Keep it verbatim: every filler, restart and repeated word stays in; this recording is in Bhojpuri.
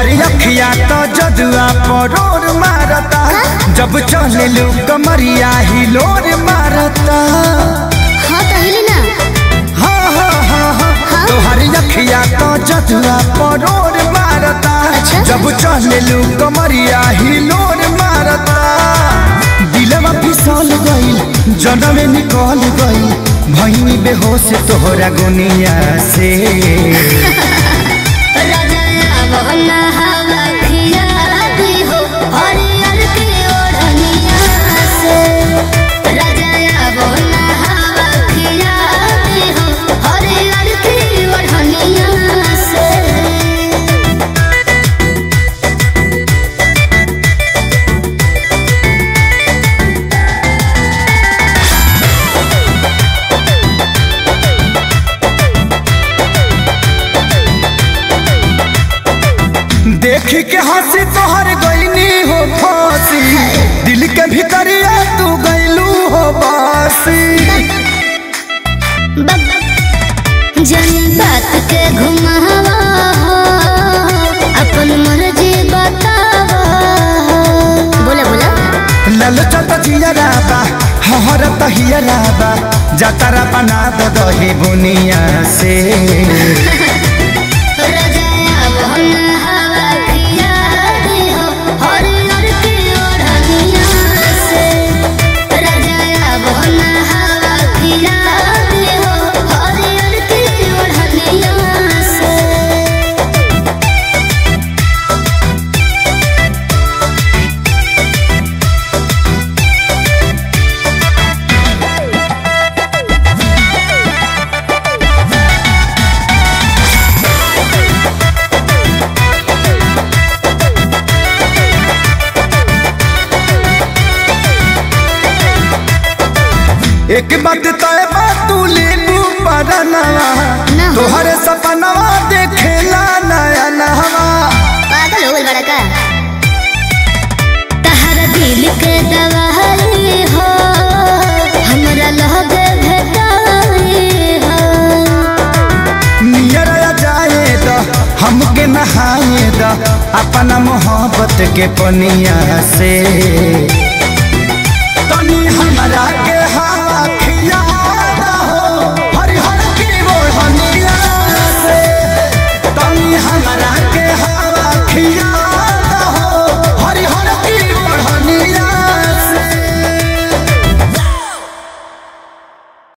तोहरी अखिया तो जदुआ परोर मारता, जब चले लू कमरिया हिलोर मारता। हाँ कहली ना। हाँ हाँ हाँ हाँ तोहरी अखिया तो जदुआ परोर मारता, अच्छा? जब चले लू कमरिया हिलोर मारता। दिलवा फिसल गइल जनमे निकल गइल, भइनी बेहोश तोहरा गुनिया से। देख के हंसी तोहर गईनी हो फांसी, दिल के भीतरिया तू गईलू हो बासी। जनता के घुमावा अपन मर्जी बतावा। बोला बोला ललचत जियरा बा हहरत हियरा बा, जातरा बना दो दही बुनिया से। एक बात तय बा तू लेबू परनवा, तोहरे सपनवा देखेला नया नहवा। पागल हो गइल बड़ा का? तहरा दिल के दवाई हो हमरा लगे भेटाई हो। नियर जाए द हमके नहाए द अपना मोहब्बत के पनिया से। तनी